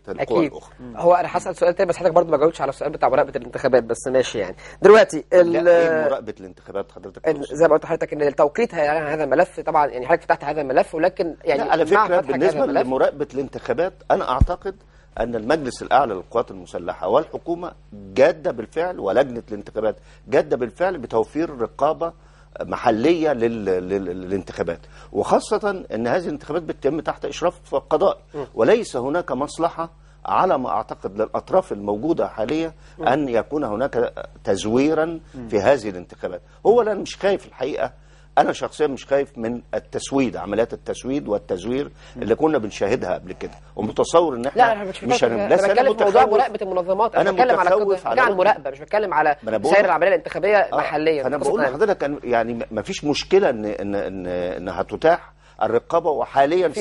القوى الاخرى. هو انا هسال سؤال تاني بس حضرتك برضه ما جاوبتش على السؤال بتاع مراقبه الانتخابات، بس ماشي يعني. دلوقتي لا، ايه مراقبه الانتخابات حضرتك؟ زي ما قلت لحضرتك ان التوقيت هذا الملف طبعا، يعني حضرتك فتحت هذا الملف، ولكن يعني لا، على فكره بالنسبه لمراقبه الانتخابات انا اعتقد ان المجلس الاعلى للقوات المسلحه والحكومه جاده بالفعل، ولجنه الانتخابات جاده بالفعل بتوفير رقابه محليه للانتخابات، وخاصه ان هذه الانتخابات بتتم تحت اشراف قضائي، وليس هناك مصلحه على ما اعتقد للاطراف الموجوده حاليا ان يكون هناك تزويرا في هذه الانتخابات. هو انا مش خايف الحقيقه، أنا شخصيا مش خايف من التسويد، عمليات التسويد والتزوير اللي كنا بنشاهدها قبل كده، ومتصور ان احنا لا مش انا بتكلم في موضوع مراقبه المنظمات، انا بتكلم على المراقبه، مش بتكلم على سير العمليه الانتخابيه محليا. فانا بقول لحضرتك يعني ما فيش مشكله ان هتتاح الرقابه، وحاليا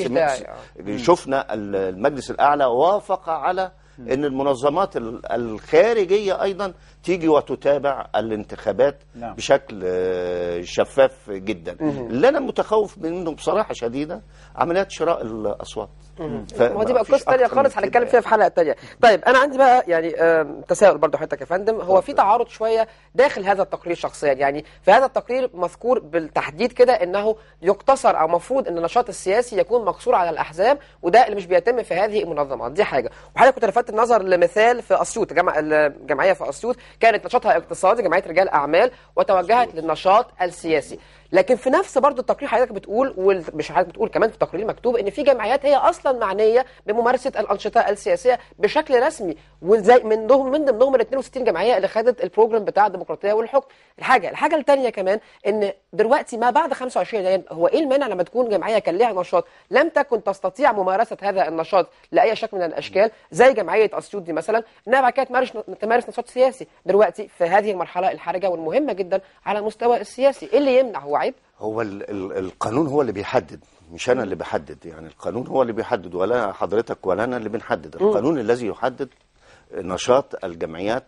شفنا المجلس الاعلى وافق على ان المنظمات الخارجيه ايضا تيجي وتتابع الانتخابات بشكل شفاف جدا. اللي انا متخوف منه بصراحه شديده عمليات شراء الاصوات. ما دي بقى قصه ثانيه خالص هنتكلم فيها في حلقه ثانيه. طيب انا عندي بقى يعني تساؤل برضو حضرتك يا فندم، هو في تعارض شويه داخل هذا التقرير شخصيا، يعني في هذا التقرير مذكور بالتحديد كده انه يقتصر او المفروض ان النشاط السياسي يكون مقصور على الاحزاب، وده اللي مش بيتم في هذه المنظمات. دي حاجه. وحضرتك كنت لفتت النظر لمثال في اسيوط، الجمعيه في اسيوط كانت نشاطها اقتصادي، جمعيه رجال اعمال، وتوجهت للنشاط السياسي. لكن في نفس برضو التقرير حضرتك بتقول، ومش حضرتك بتقول كمان في التقرير مكتوب ان في جمعيات هي اصلا معنيه بممارسه الانشطه السياسيه بشكل رسمي، وزي من ضمنهم ال 62 جمعيه اللي خدت البروجرام بتاع الديمقراطيه والحكم. الحاجه الثانيه كمان ان دلوقتي ما بعد 25 يناير، هو ايه المانع لما تكون جمعيه كان لها نشاط لم تكن تستطيع ممارسه هذا النشاط لاي شكل من الاشكال، زي جمعيه اسيوط دي مثلا، انها بعد كده تمارس نشاط سياسي دلوقتي في هذه المرحله الحرجه والمهمه جدا على المستوى السياسي؟ ايه اللي يمنع؟ هو عيب؟ هو القانون هو اللي بيحدد، مش انا اللي بحدد، يعني القانون هو اللي بيحدد، ولا حضرتك ولا انا اللي بنحدد. القانون الذي يحدد نشاط الجمعيات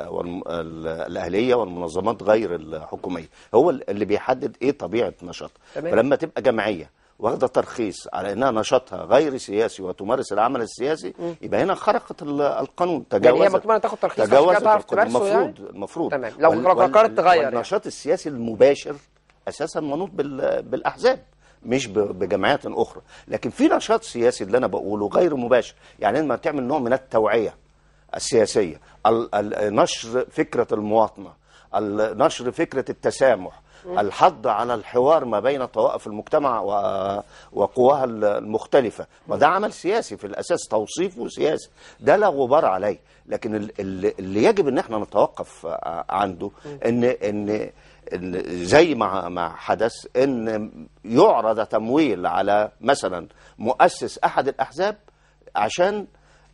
الاهليه والمنظمات غير الحكوميه، هو اللي بيحدد ايه طبيعه نشاط. فلما تبقى جمعيه واخده ترخيص على انها نشاطها غير سياسي وتمارس العمل السياسي، يبقى هنا خرقت القانون، تجاوزت. يعني هي مطلوبه تاخد ترخيص عشان تعرف تمارسه، المفروض تمام. لو فكرت تغير النشاط السياسي المباشر اساسا منوط بالاحزاب مش بجمعيات اخرى. لكن في نشاط سياسي اللي انا بقوله غير مباشر، يعني لما تعمل نوع من التوعيه السياسيه، نشر فكره المواطنه، نشر فكره التسامح، الحض على الحوار ما بين طوائف المجتمع وقواها المختلفه، وده عمل سياسي في الاساس، توصيفه سياسي، ده لا غبار عليه. لكن اللي يجب ان احنا نتوقف عنده ان زي ما حدث ان يعرض تمويل على مثلا مؤسس احد الاحزاب عشان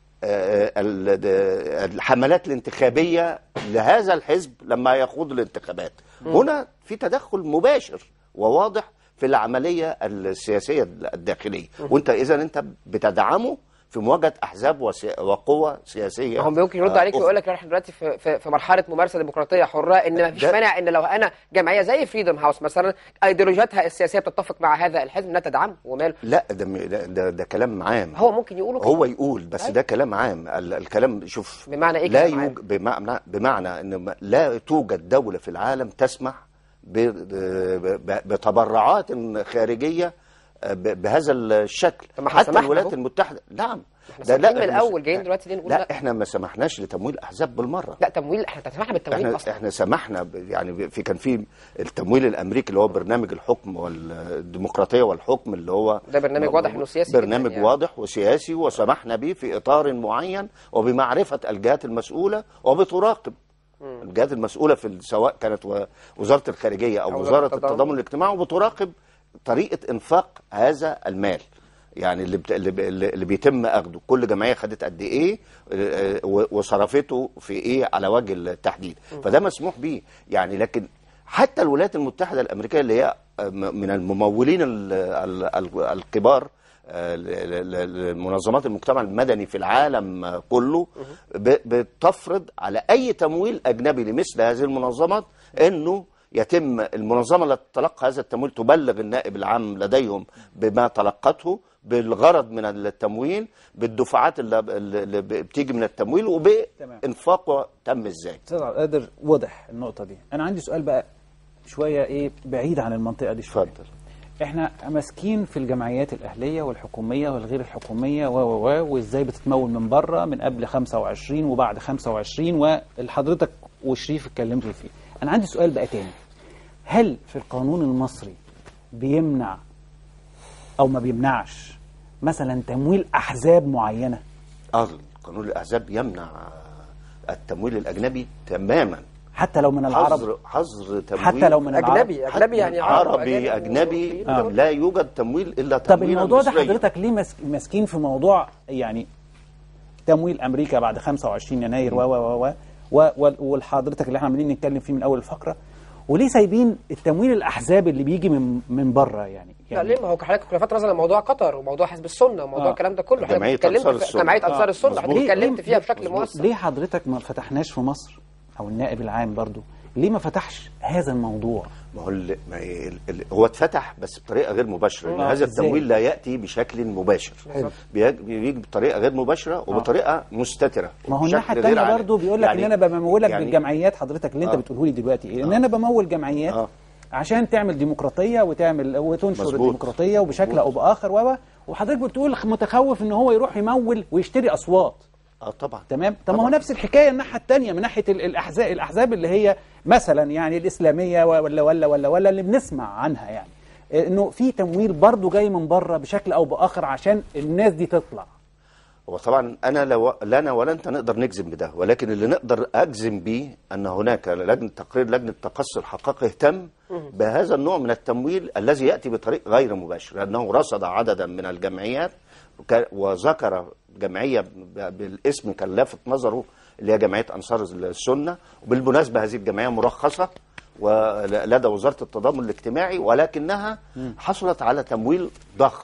الحملات الانتخابيه لهذا الحزب لما يخوض الانتخابات. هنا في تدخل مباشر وواضح في العمليه السياسيه الداخليه، وانت اذا انت بتدعمه في مواجهه احزاب وقوى سياسيه. هم ممكن يردوا عليك ويقول لك احنا دلوقتي في مرحله ممارسه ديمقراطيه حره، ان ما فيش مانع ان لو انا جمعيه زي فريدم هاوس مثلا ايديولوجياتها السياسيه بتتفق مع هذا الحزب انها تدعمه، وماله؟ لا، ده كلام عام. هو ممكن يقولوا هو يقول بس ده كلام عام. الكلام شوف بمعنى ايه؟ لا بمعنى ان لا توجد دوله في العالم تسمح بتبرعات خارجيه بهذا الشكل. حتى الولايات المتحده. نعم، ده لا من الاول جايين دلوقتي ليه نقول لا احنا ما سمحناش لتمويل احزاب بالمره. لا تمويل، احنا سمحنا بالتمويل اصلا. احنا سمحنا يعني كان في التمويل الامريكي اللي هو برنامج الحكم والديمقراطيه والحكم، اللي هو ده برنامج واضح انه سياسي، برنامج يعني واضح وسياسي، وسمحنا به في اطار معين وبمعرفه الجهات المسؤوله وبتراقب الجهات المسؤوله في سواء كانت وزاره الخارجيه او وزاره التضامن الاجتماعي، وبتراقب طريقه انفاق هذا المال، يعني اللي بيتم اخده، كل جمعيه خدت قد ايه وصرفته في ايه على وجه التحديد، فده مسموح به يعني. لكن حتى الولايات المتحده الامريكيه اللي هي من الممولين الكبار لمنظمات المجتمع المدني في العالم كله، بتفرض على اي تمويل اجنبي لمثل هذه المنظمات انه يتم المنظمة التي تتلقى هذا التمويل تبلغ النائب العام لديهم بما تلقته بالغرض من التمويل، بالدفعات اللي بتيجي من التمويل، وبإنفاقه تم ازاي. استاذ عبد القادر، واضح النقطة دي. أنا عندي سؤال بقى شوية بعيد عن المنطقة دي شوية. اتفضل. احنا ماسكين في الجمعيات الأهلية والحكومية والغير الحكومية وازاي بتتمول من بره من قبل 25 وبعد 25، والحضرتك وشريف اتكلمتوا فيه. أنا عندي سؤال بقى تاني، هل في القانون المصري بيمنع أو ما بيمنعش مثلا تمويل أحزاب معينة؟ قانون الأحزاب يمنع التمويل الأجنبي تماما، حتى لو من العرب، حظر تمويل، حتى لو من أجنبي يعني عربي أجنبي لا يوجد تمويل إلا تمويل. طب الموضوع ده حضرتك ليه ماسكين في موضوع يعني تمويل أمريكا بعد 25 يناير وحضرتك اللي احنا عمالين نتكلم فيه من أول الفقرة، وليه سايبين التمويل الأحزاب اللي بيجي من بره يعني لا ليه؟ ما هو حضرتك كنا فتره مثلا موضوع قطر وموضوع حزب السنه وموضوع الكلام ده كله، جمعيه انصار السنه، جمعيه انصار السنه حضرتك اتكلمت فيها بشكل موسع. ليه حضرتك ما فتحناش في مصر او النائب العام برضو ليه ما فتحش هذا الموضوع؟ ما هو اتفتح بس بطريقه غير مباشره. هذا التمويل لا ياتي بشكل مباشر، بيجي بطريقه غير مباشره وبطريقه مستتره. ما هو الناحيه الثانيه برضه بيقول لك يعني ان انا بمولك يعني بالجمعيات حضرتك اللي انت بتقوله لي دلوقتي ان انا بمول جمعيات عشان تعمل ديمقراطيه وتنشر الديمقراطيه وبشكل او باخر وحضرتك بتقول متخوف ان هو يروح يمول ويشتري اصوات. طبعا تمام. طب ما هو نفس الحكايه الناحيه الثانيه من ناحيه الاحزاب اللي هي مثلا يعني الاسلاميه ولا اللي بنسمع عنها، يعني انه في تمويل برضه جاي من بره بشكل او باخر عشان الناس دي تطلع. هو طبعا انا لا انا ولا انت نقدر نجزم بده، ولكن اللي نقدر اجزم بيه ان هناك لجنه تقصي الحقائق اهتم بهذا النوع من التمويل الذي ياتي بطريق غير مباشر، لانه رصد عددا من الجمعيات وذكر جمعيه بالاسم كان لافت نظره اللي هي جمعيه انصار السنه، وبالمناسبه هذه الجمعيه مرخصه ولدى وزاره التضامن الاجتماعي، ولكنها حصلت على تمويل ضخم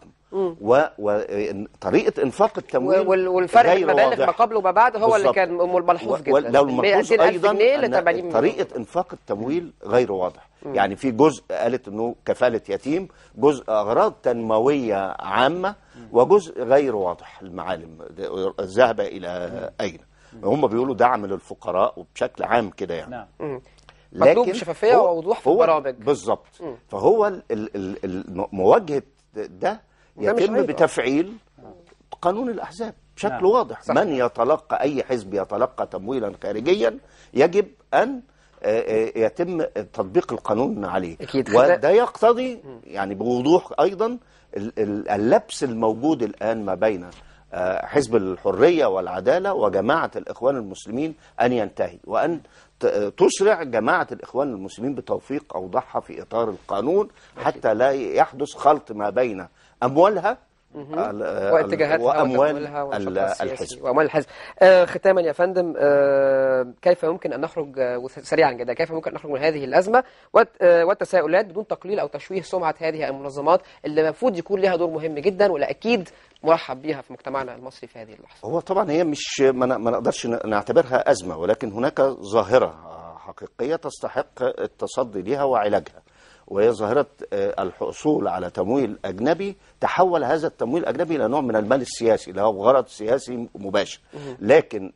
وطريقه انفاق التمويل والفرق المبالغ ما قبل وما بعد هو اللي كان ملحوظ جدا. لو الملحوظ ايضا أن طريقه انفاق التمويل غير واضح. يعني في جزء قالت انه كفاله يتيم، جزء اغراض تنمويه عامه، وجزء غير واضح المعالم ذهب الى اين. هم بيقولوا دعم للفقراء وبشكل عام كده يعني. لكن شفافيه ووضوح في البرامج بالظبط. فهو مواجهه ده يتم بتفعيل قانون الأحزاب بشكل واضح. صح. من يتلقى أي حزب يتلقى تمويلا خارجيا يجب أن يتم تطبيق القانون عليه. وده يقتضي يعني بوضوح أيضا اللبس الموجود الآن ما بين حزب الحرية والعدالة وجماعة الإخوان المسلمين أن ينتهي، وأن تسرع جماعة الإخوان المسلمين بتوفيق أوضاعها في إطار القانون حتى لا يحدث خلط ما بين أموالها واتجاهاتها وأموال الحزب وأموال الحزب. ختاما يا فندم، كيف يمكن أن نخرج سريعا جدا كيف يمكن أن نخرج من هذه الأزمة والتساؤلات بدون تقليل أو تشويه سمعة هذه المنظمات اللي المفروض يكون لها دور مهم جدا ولا أكيد مرحب بها في مجتمعنا المصري في هذه اللحظة؟ هو طبعا هي مش ما نقدرش نعتبرها أزمة، ولكن هناك ظاهرة حقيقية تستحق التصدي لها وعلاجها، وهي ظاهرة الحصول على تمويل أجنبي. تحول هذا التمويل الأجنبي إلى نوع من المال السياسي اللي هو غرض سياسي مباشر، لكن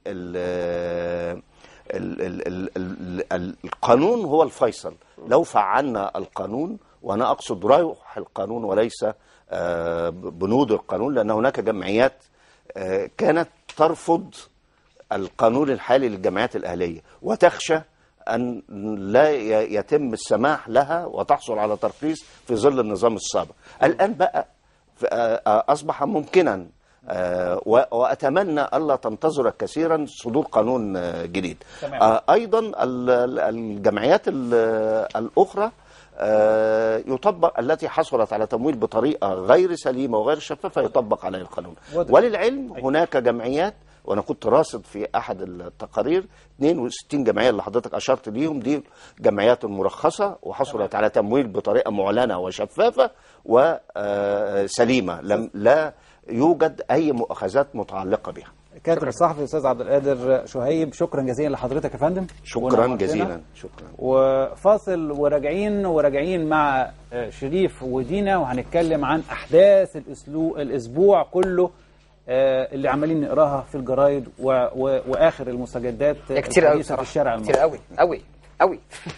القانون هو الفيصل. لو فعلنا القانون، وأنا أقصد روح القانون وليس بنود القانون، لأن هناك جمعيات كانت ترفض القانون الحالي للجمعيات الأهلية وتخشى أن لا يتم السماح لها وتحصل على ترخيص في ظل النظام السابق. الآن بقى أصبح ممكنا، وأتمنى ألا تنتظر كثيرا صدور قانون جديد. أيضا الجمعيات الأخرى يطبق التي حصلت على تمويل بطريقة غير سليمة وغير شفافة يطبق عليها القانون. وللعلم هناك جمعيات، وأنا كنت راصد في أحد التقارير 62 جمعية اللي حضرتك أشرت ليهم، دي جمعيات مرخصة وحصلت على تمويل بطريقة معلنة وشفافة وسليمة، لا يوجد أي مؤاخذات متعلقة بها. كاتب الصحفي الاستاذ عبد القادر شهيب، شكرا جزيلا لحضرتك يا فندم. شكرا جزيلا. شكرا. وفاصل وراجعين مع شريف ودينا، وهنتكلم عن احداث الاسبوع كله اللي عمالين نقراها في الجرايد واخر المستجدات كتير قوي في الشارع المصري. كتير قوي قوي قوي